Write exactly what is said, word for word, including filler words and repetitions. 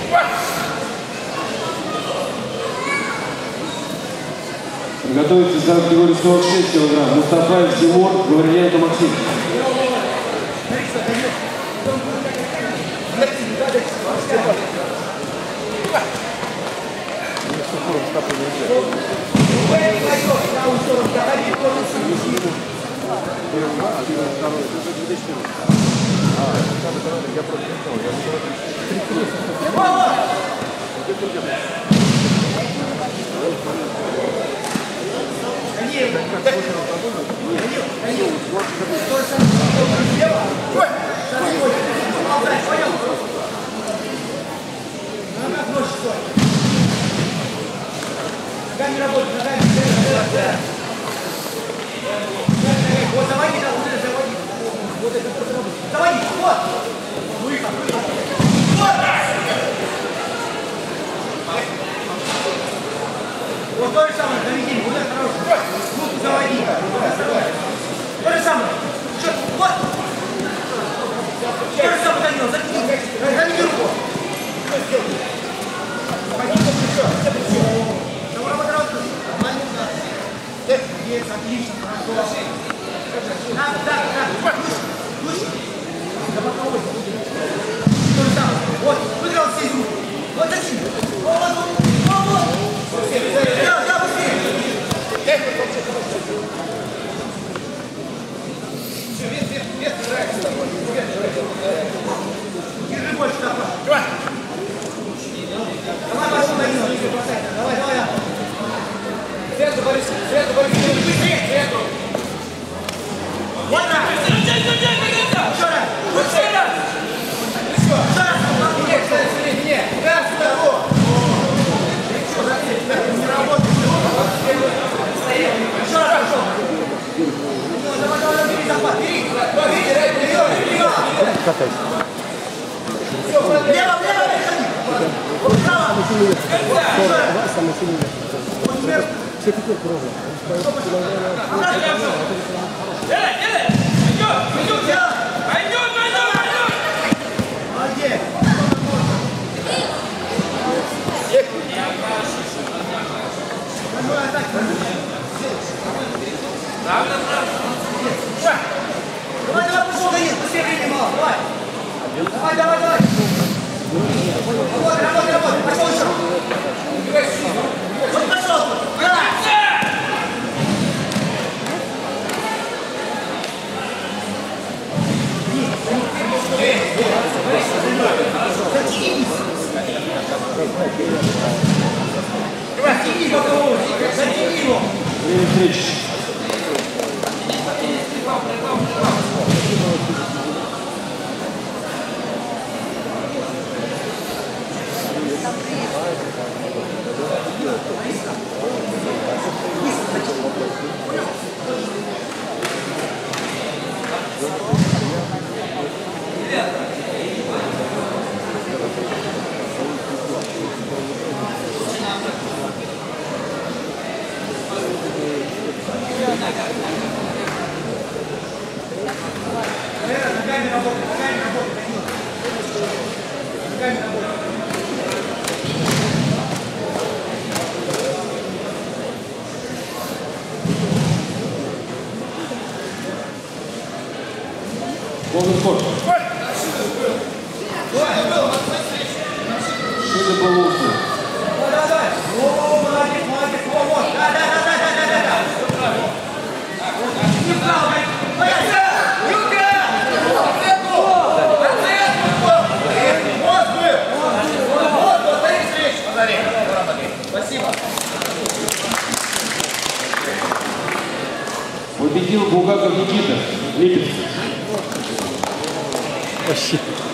Готовится за категорию сорок шесть килограмм. Мустафаев Тимур, Гавриленко Максим. Ногами работать, ногами. Вот заводи, да, вот это заводи. Вот это вот работает. Заводи, вот. Выход, выход. Вот. Вот то же самое, заведи, вот это хорошо. Ну, заводи. То же самое. Что? Вот. То же самое, Данил, заведи. Заведи руку. Пойди по плечо. Есть, отлично, хорошо. Надо, да, да. Выше, выше. За боковой. То же самое. Вот, выиграл все из рук. Вот зачем? Вот, вот, вот, вот. Да, да, быстрее. Все, вес, вес, вес, нравится с тобой. Держи больше, давай. Давай, пошел, Данила, давай, давай, давай. Свету, Борис, Свету, Борис, быстрее, Свету! Вот так! Еще раз! Еще раз! Еще раз! Нет, нет, нет! Раз, второй! Еще раз, не работает! Еще раз пошел! Давай, давай, бери захват, бери! Бери, бери, бери! Катайся! Все, лево, лево, переходи! Право! Самый сильный. Все теперь пробуем. Делай, делай! Пойдет, пойдет, делай! Пойдет, пойдет, пойдет! Молодец! Давай, давай, пошел, Данил, быстрее времени мало, давай! Давай, давай, давай! Работай, работай, работай, пошел еще! Вот пошел! Затяни бокового, затяни его! Время встречи. Ногами работай, ногами работай, Данила. Ногами работай. Полный ход. Шире полусы. Давай, давай. О, молодец, молодец. О, вот. Да, да, да, да, да, да, да. Не вправо, Данил. Спасибо. Победил Булгаков Никита, Липецк. Вообще.